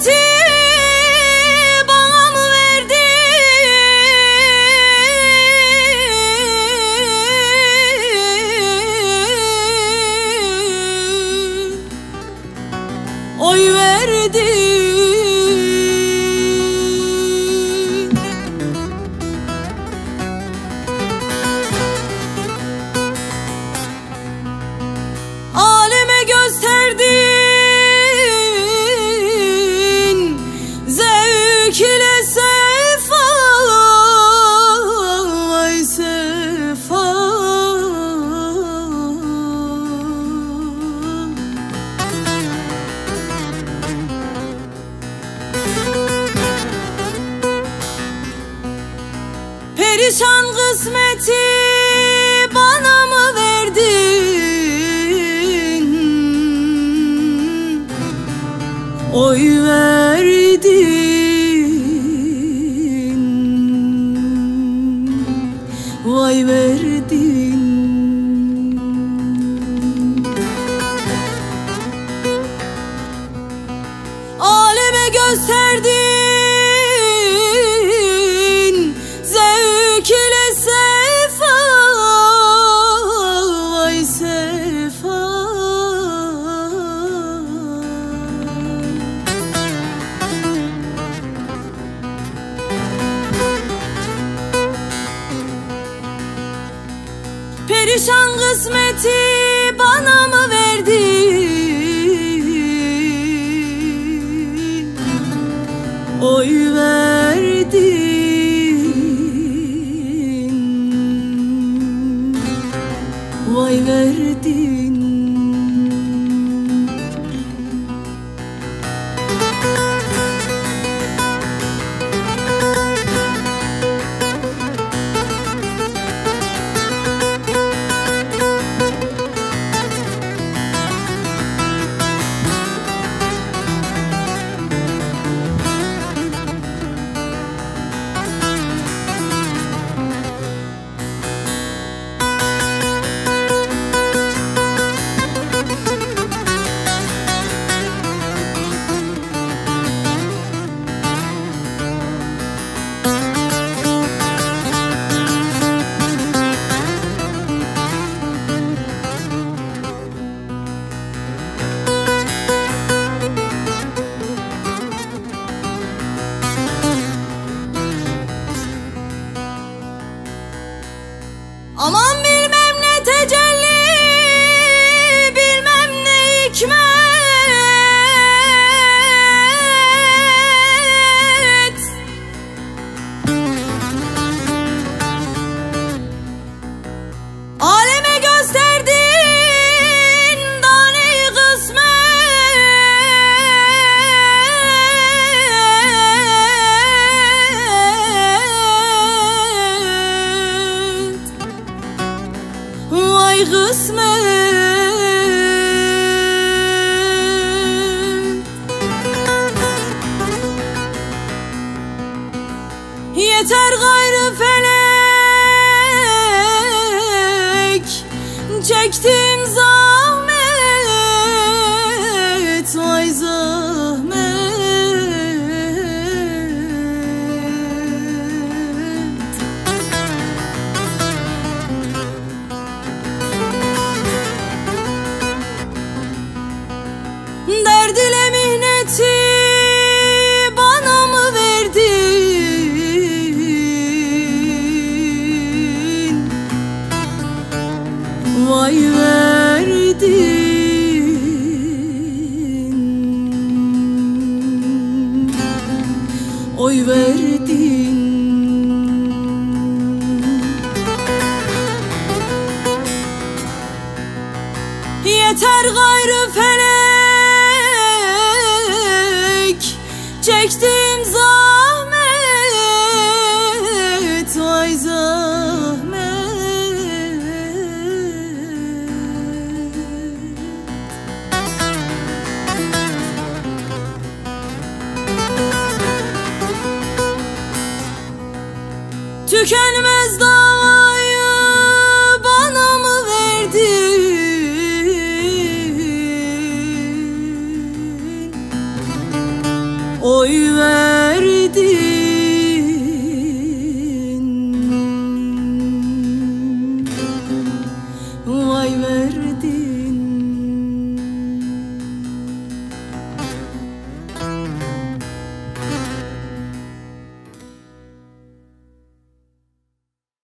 kısmeti bana mı verdin? Oy verdin. Aleme gösterdin zevk ile sefa, vay sefa. Perişan kısmeti bana mı verdin? Oy verdin, vay verdin. Aleme gösterdin zevk ile sefa, vay sefa. Perişan kısmeti bana mı verdin? Oy verdin, vay verdin. Aman bilmem ne tecelli, bilmem ne hikmet. Aleme gösterdin dane-i kısmet. Vay kısmet. Yeter gayrı felek, çektim zahmet, vay zahmet. Derd ile mihneti bana mı verdin? Vay verdin, oy verdin. Yeter gayrı felek, çektim zahmet, vay zahmet. Tükenmez davayı bana mı verdin? ey ver.